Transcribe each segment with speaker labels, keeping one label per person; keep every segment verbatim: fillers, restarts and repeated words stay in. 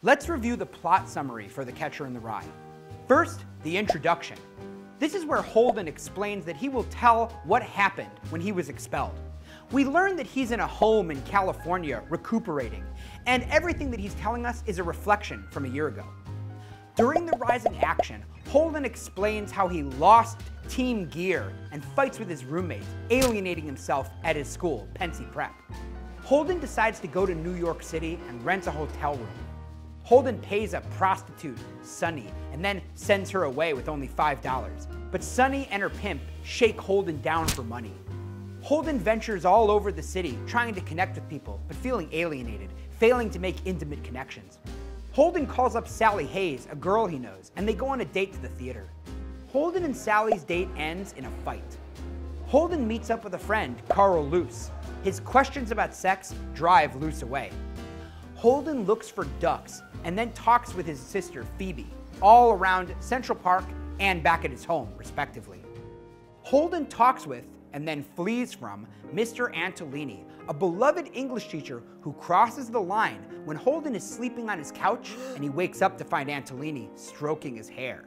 Speaker 1: Let's review the plot summary for The Catcher in the Rye. First, the introduction. This is where Holden explains that he will tell what happened when he was expelled. We learn that he's in a home in California recuperating, and everything that he's telling us is a reflection from a year ago. During the rising action, Holden explains how he lost team gear and fights with his roommates, alienating himself at his school, Pensy Prep. Holden decides to go to New York City and rents a hotel room. Holden pays a prostitute, Sunny, and then sends her away with only five dollars. But Sunny and her pimp shake Holden down for money. Holden ventures all over the city, trying to connect with people, but feeling alienated, failing to make intimate connections. Holden calls up Sally Hayes, a girl he knows, and they go on a date to the theater. Holden and Sally's date ends in a fight. Holden meets up with a friend, Carl Luce. His questions about sex drive Luce away. Holden looks for ducks and then talks with his sister, Phoebe, all around Central Park and back at his home, respectively. Holden talks with, and then flees from, Mister Antolini, a beloved English teacher who crosses the line when Holden is sleeping on his couch and he wakes up to find Antolini stroking his hair.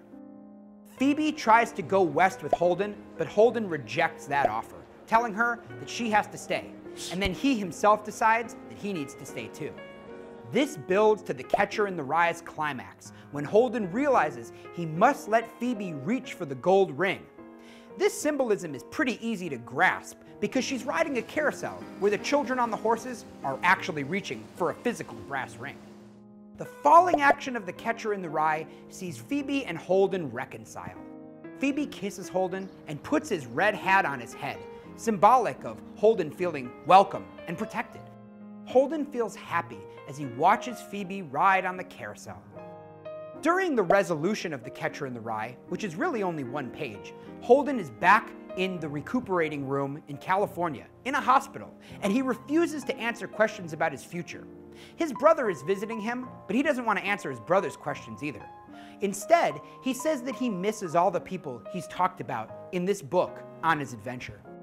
Speaker 1: Phoebe tries to go west with Holden, but Holden rejects that offer, telling her that she has to stay, and then he himself decides that he needs to stay too. This builds to The Catcher in the Rye's climax, when Holden realizes he must let Phoebe reach for the gold ring. This symbolism is pretty easy to grasp because she's riding a carousel where the children on the horses are actually reaching for a physical brass ring. The falling action of The Catcher in the Rye sees Phoebe and Holden reconcile. Phoebe kisses Holden and puts his red hat on his head, symbolic of Holden feeling welcome and protected. Holden feels happy as he watches Phoebe ride on the carousel. During the resolution of The Catcher in the Rye, which is really only one page, Holden is back in the recuperating room in California, in a hospital, and he refuses to answer questions about his future. His brother is visiting him, but he doesn't want to answer his brother's questions either. Instead, he says that he misses all the people he's talked about in this book on his adventure.